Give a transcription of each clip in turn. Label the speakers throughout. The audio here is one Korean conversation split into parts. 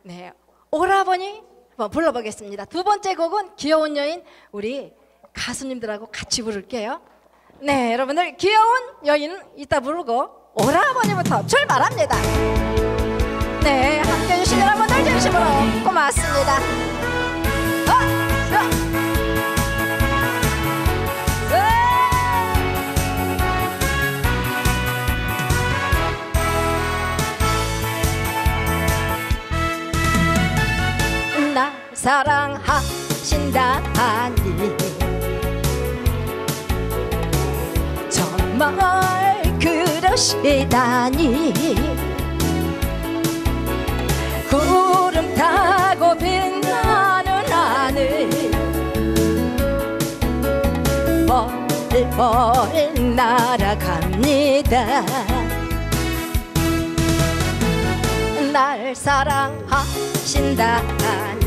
Speaker 1: 네, 오라버니 한번 불러보겠습니다. 두 번째 곡은 귀여운 여인, 우리 가수님들하고 같이 부를게요. 네, 여러분들 귀여운 여인은 이따 부르고 오라버니부터 출발합니다. 네, 함께해 주신 여러분들 진심으로 고맙습니다. 나 사랑하신다니 정말 그러시다니 구름 타고 빛나는 하늘 벌벌 날아갑니다. 날 사랑하신다니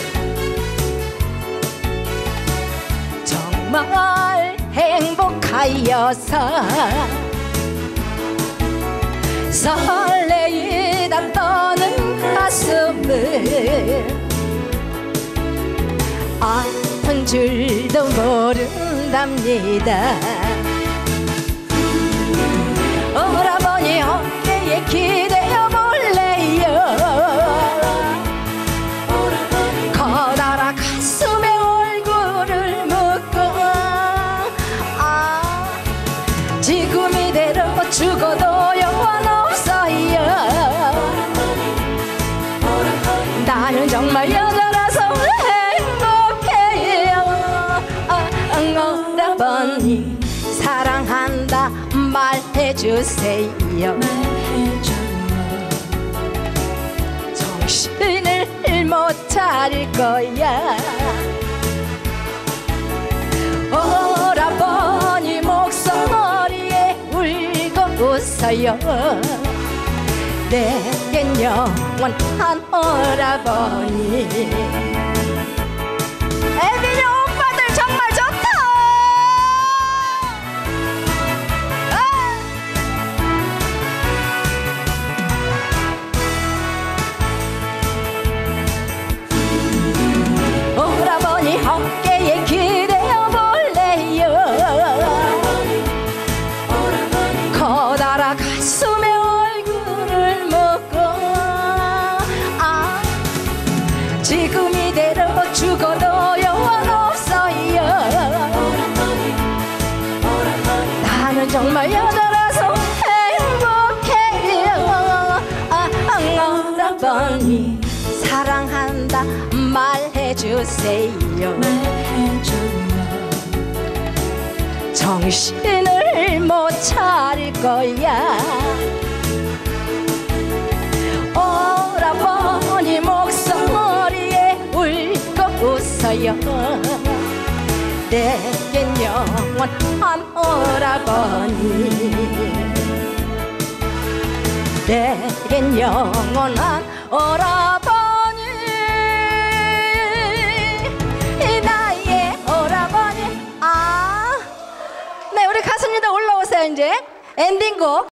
Speaker 1: 정말 행복하여서 설레이다 떠는 가슴을 아픈 줄도 모른답니다. 오라버니 어깨에 기대어 볼래요. 커다란 가슴에 얼굴을 묻고 지금 이대로 죽어도 영원 없어요. 나는 정말 여자라서 행복해요. 오라버니 사랑한다 말해주세요. 정신을 못 차릴 거야. 오라버니 목소리에 울고 웃어요. 내겐 영원한 오라버니. 애비녀 오빠들 정말 좋다. 오라버니 어깨에 기대어 볼래요. 커다란 가슴에 얼굴을 묻고 지금 이대로 죽어도 영원 없어요. 나는 정말 여자라서 행복해요. 오라버니 사랑한다 말해주세요. 정신을 못 차릴 거야. 오라버니 목소리에 울고 웃어요. 내겐 영원한 오라버니. 내겐 영원한 오라버니. 나의 오라버니. 네, 우리 가수님들 올라오세요. 이제 엔딩곡